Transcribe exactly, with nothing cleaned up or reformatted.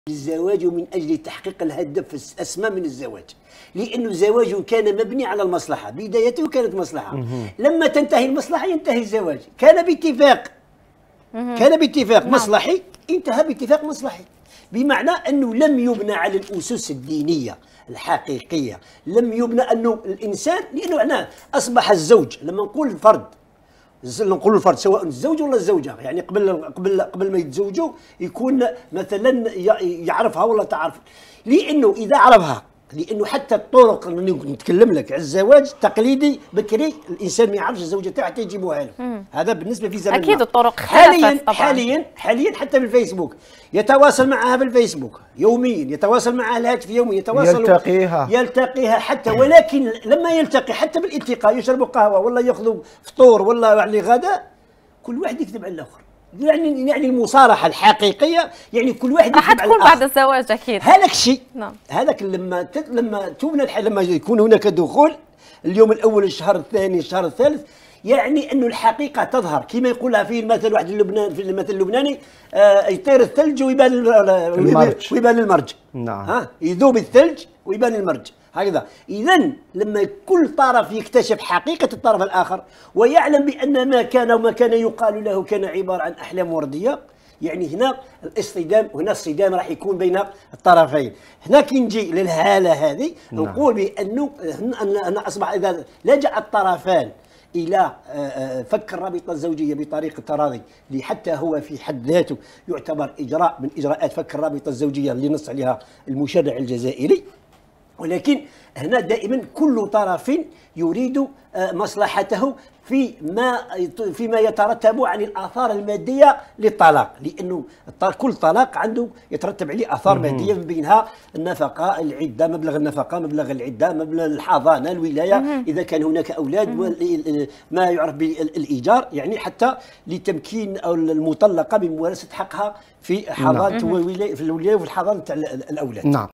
الزواج من أجل تحقيق الهدف الأسمى من الزواج، لأن الزواج كان مبني على المصلحة، بدايته كانت مصلحة، لما تنتهي المصلحة ينتهي الزواج، كان باتفاق كان باتفاق مصلحي، انتهى باتفاق مصلحي، بمعنى أنه لم يبنى على الأسس الدينية الحقيقية، لم يبنى أنه الإنسان، لأنه هنا أصبح الزوج، لما نقول الفرد نقول الفرد سواء الزوج ولا الزوجه، يعني قبل قبل قبل ما يتزوجوا يكون مثلا يعرفها ولا تعرف، لانه اذا عرفها، لانه حتى الطرق اللي نتكلم لك على الزواج التقليدي بكري الانسان ما يعرفش الزوجه تاعه حتى يجيبوها له، هذا بالنسبه في زمننا اكيد الطرق حاليا طبعا. حاليا حاليا حتى بالفيسبوك يتواصل معها بالفيسبوك يوميا، يتواصل معها الهاتف يوميا، يتواصل يلتقيها يلتقيها حتى، ولكن لما يلتقي حتى بالالتقاء يشربوا قهوه ولا ياخذوا فطور ولا يعني غداء، كل واحد يكذب على الاخر، يعني يعني المصارحه الحقيقيه، يعني كل واحد راح تكون بعد الزواج اكيد. هذاك الشيء نعم. هذاك لما لما تبنى لما يكون هناك دخول اليوم الاول، الشهر الثاني، الشهر الثالث، يعني انه الحقيقه تظهر كما يقولها في المثل واحد اللبنان في المثل اللبناني، آه يطير الثلج ويبان المرج ويبان المرج. نعم. ها يذوب الثلج ويبان المرج هكذا. اذا لما كل طرف يكتشف حقيقه الطرف الاخر ويعلم بان ما كان وما كان يقال له كان عباره عن احلام ورديه، يعني هنا الاصطدام، هنا الصدام راح يكون بين الطرفين. هنا كي نجي للهاله هذه نقول بانه أنا اصبح اذا لجأ الطرفان الى فك الرابطه الزوجيه بطريقه تراضي، اللي حتى هو في حد ذاته يعتبر اجراء من اجراءات فك الرابطه الزوجيه اللي نص عليها المشرع الجزائري، ولكن هنا دائما كل طرف يريد مصلحته فيما فيما يترتب عن الاثار الماديه للطلاق، لانه كل طلاق عنده يترتب عليه اثار ماديه، من بينها النفقه، العده، مبلغ النفقه، مبلغ العده، مبلغ الحضانه، الولايه، اذا كان هناك اولاد، ما يعرف بالايجار، يعني حتى لتمكين المطلقه بممارسه حقها في حضانه في الولايه وفي الحضانه تاع الاولاد. نعم.